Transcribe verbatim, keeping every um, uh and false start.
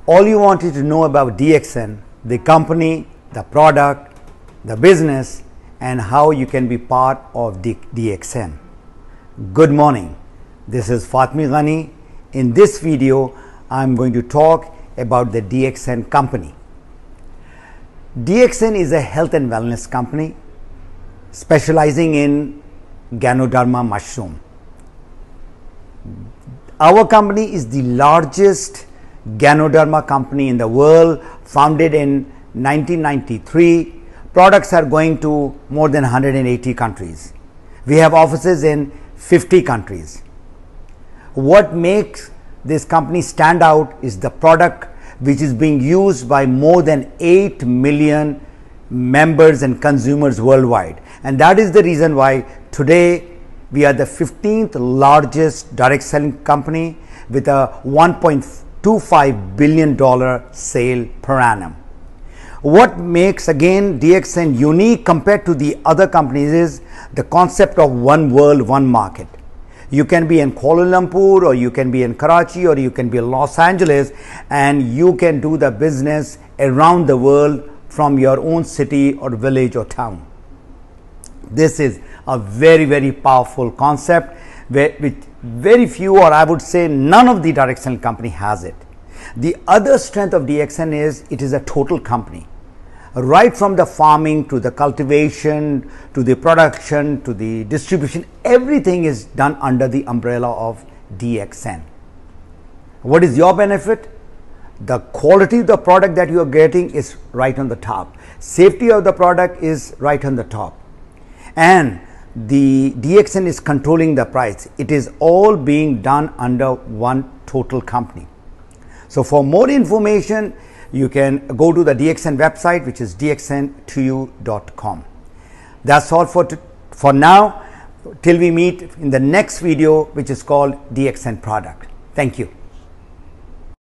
all you wanted to know about D X N, the company, the product, the business, and how you can be part of D X N. Good morning. This is Fatemi Gani. In this video, I'm going to talk about the D X N company. D X N is a health and wellness company specializing in Ganoderma mushroom. Our company is the largest Ganoderma company in the world, founded in nineteen ninety-three. Products are going to more than one hundred eighty countries. We have offices in fifty countries. What makes this company stand out is the product which is being used by more than eight million members and consumers worldwide. And that is the reason why today we are the fifteenth largest direct selling company with a one point two five billion dollar sale per annum. What makes again D X N unique compared to the other companies is the concept of one world, one market. You can be in Kuala Lumpur, or you can be in Karachi, or you can be in Los Angeles, and you can do the business around the world from your own city or village or town. This is a very, very powerful concept where, which very few, or I would say none of the direct selling company has it. The other strength of D X N is it is a total company. Right from the farming to the cultivation to the production to the distribution, everything is done under the umbrella of D X N. What is your benefit? The quality of the product that you are getting is right on the top. Safety of the product is right on the top. And the D X N is controlling the price. It is all being done under one total company. So for more information, you can go to the D X N website, which is d x n to you dot com. That's all for, for now, till we meet in the next video, which is called D X N product. Thank you.